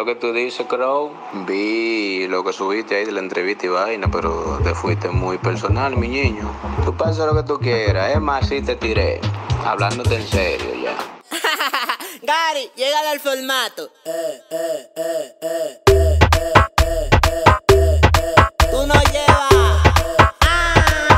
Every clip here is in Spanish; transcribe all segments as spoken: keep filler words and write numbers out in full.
lo que tú dices, Crow? Vi lo que subiste ahí de la entrevista y vaina, pero te fuiste muy personal, mi niño. Tú pasa lo que tú quieras, es más, sí te tiré. Hablándote en serio ya. Gary, llégale al formato. Eh, eh, eh, eh, eh, eh, eh, eh, Tú no llevas. Ah,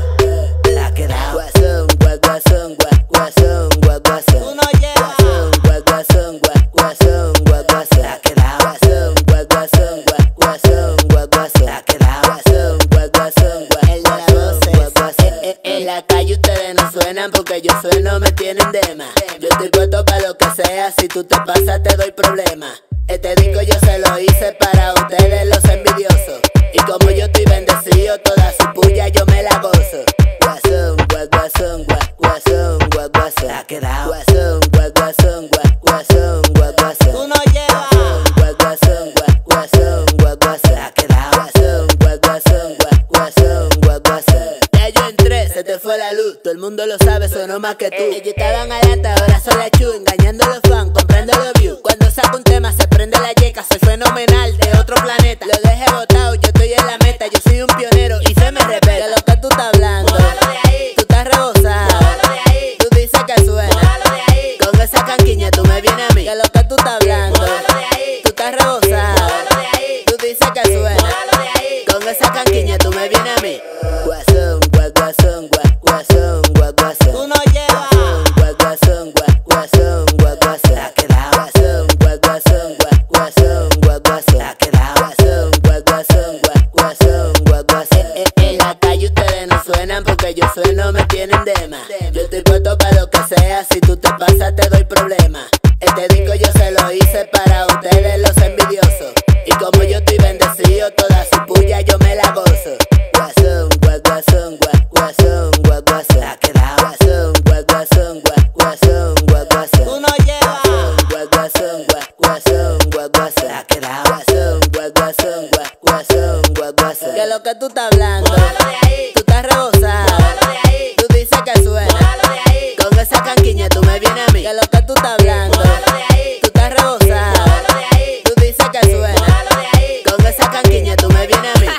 uh. La ha quedado. Guasón, guasón, guasón, guasón. Tú no llevas. Guasón, guasón, guasón, guasón. La ha quedado. Guasón, guasón, guasón, guasón. La ha quedado. Guasón, guasón, el de la voz. En la calle ustedes no suenan porque yo sueno, me tienen de más. Yo estoy puesto para lo que sea, si tú te pasas te doy problema. Este disco yo se lo hice para ustedes los envidiosos. Y como yo estoy bendecido, toda su puya yo me la gozo. Guasón, guasón, guasón, guasón. La ha quedado. Guasón, guasón, guasón, guasón. Tú no llevas. Guasón, guasón, guasón. La ha quedado. Guasón, guasón, guasón, guasón. Ya yo entré, se te fue la luz, todo el mundo lo sabe, sonó más que tú. Ellos estaban adelante, ahora soy la chu, engañando a los fans, comprando los views. Cuando saco un tema se prende la yeca, soy fenomenal, de otro planeta. Lo dejé botado, yo estoy en la meta, yo soy un pionero y se me respeta. De lo que tú estás hablando, tú estás rebosado, tú dices que suena, con esa canquiña tú me vienes a mí. De lo que tú estás hablando, tú estás rebosado, tú dices que suena, con esa canquiña tú me vienes a mí. Guasón, guasón, guasón, guasón. Tú no llevas. Guasón, guasón, guasón. La ha quedado. Guasón, guasón, guasón, guasón. La ha quedado. Guasón, guasón, guasón, guasón. En la calle ustedes no suenan porque yo sueno, me tienen de más. Yo estoy puesto para lo que sea, si tú te pasas te doy problema. Este disco yo se lo hice para ustedes los envidiosos. Y como yo estoy bendecido, toda su puya yo me la gozo. Guasón, guasón, guasón, guasón. La ha quedado. Guasón, guasón, guasón, guasón. Tú no llevas. Guasón, guasón, guasón. La ha quedado. Guasón, guasón, guasón, guasón. Que lo que tú estás hablando, tú estás rebosado, tú dices que suena, con esa canquiña tú me vienes a mí. Que lo que tú estás hablando, tú estás rebosado, tú dices que suena, con esa canquiña tú me vienes a mí.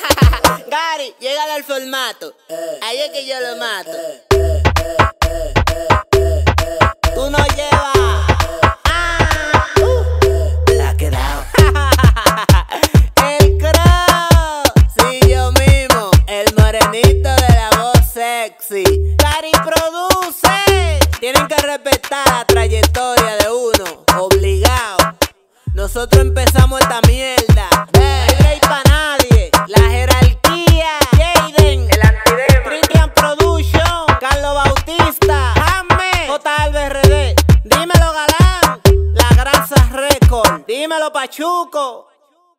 Gary, llégale al formato, ahí es que yo lo mato. Tú no llevas. Ah, uh. La ha quedado. El Crow, sí, yo mismo, el morenito de la voz sexy. Gary produce. Tienen que respetar la trayectoria de uno, obligado. Nosotros empezamos esta mierda. No hay break pa' nadie. La jerarquía. Jaden, el antidema. Christian Production. Carlos Bautista. Jaime. J. Alves R D. Dímelo Galán. La Grasa Record. Dímelo Pachuco.